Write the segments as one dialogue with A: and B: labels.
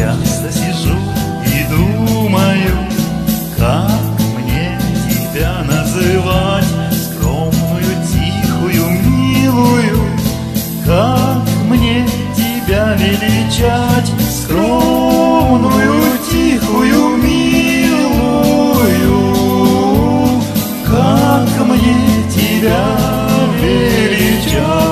A: часто сижу и думаю, как мне тебя называть, скромную, тихую, милую, как мне тебя величать, скромную, тихую, милую, как мне тебя величать.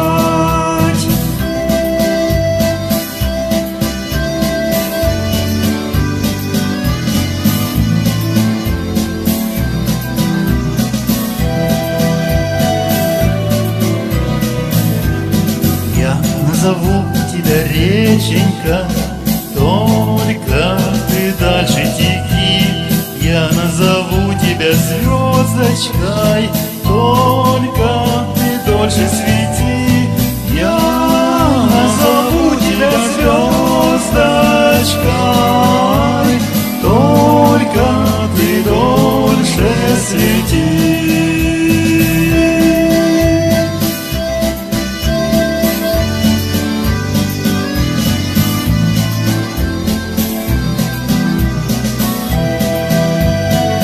A: Назову тебя, реченька, только ты дальше теки. Я назову тебя звездочкой, только ты дольше свети. Я назову тебя звездочкой, только ты дольше свети.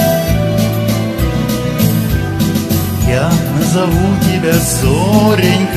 A: Я назову тебя зоренькой,